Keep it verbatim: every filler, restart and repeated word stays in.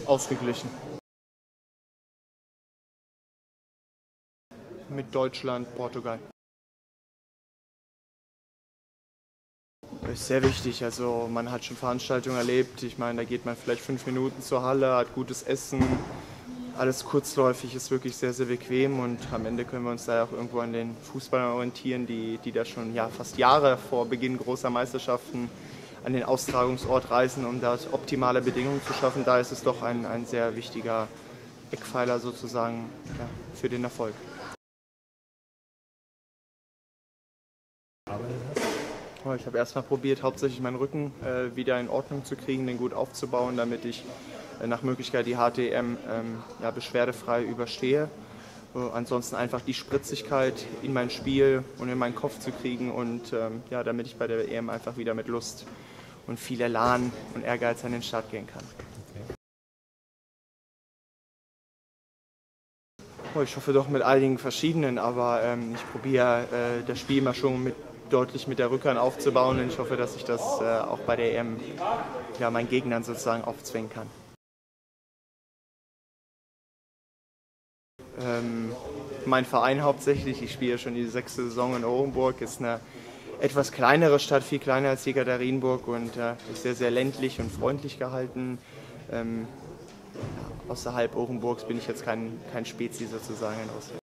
Ausgeglichen. Mit Deutschland, Portugal. Ist sehr wichtig, also man hat schon Veranstaltungen erlebt, ich meine, da geht man vielleicht fünf Minuten zur Halle, hat gutes Essen, alles kurzläufig, ist wirklich sehr, sehr bequem und am Ende können wir uns da auch irgendwo an den Fußballern orientieren, die, die da schon ja, fast Jahre vor Beginn großer Meisterschaften an den Austragungsort reisen, um dort optimale Bedingungen zu schaffen. Da ist es doch ein, ein sehr wichtiger Eckpfeiler sozusagen ja, für den Erfolg. Oh, ich habe erstmal probiert, hauptsächlich meinen Rücken äh, wieder in Ordnung zu kriegen, den gut aufzubauen, damit ich äh, nach Möglichkeit die H T M ähm, ja, beschwerdefrei überstehe. Äh, ansonsten einfach die Spritzigkeit in mein Spiel und in meinen Kopf zu kriegen und ähm, ja, damit ich bei der E M einfach wieder mit Lust und viel Elan und Ehrgeiz an den Start gehen kann. Oh, ich hoffe doch mit einigen verschiedenen, aber ähm, ich probiere äh, das Spiel mal schon mit, deutlich mit der Rückhand aufzubauen und ich hoffe, dass ich das äh, auch bei der E M ja, meinen Gegnern sozusagen aufzwingen kann. Ähm, mein Verein hauptsächlich, ich spiele schon die sechste Saison in Orenburg, ist eine etwas kleinere Stadt, viel kleiner als Jekaterinburg und äh, ist sehr, sehr ländlich und freundlich gehalten. Ähm, ja, außerhalb Orenburgs bin ich jetzt kein, kein Spezi sozusagen in Ausland.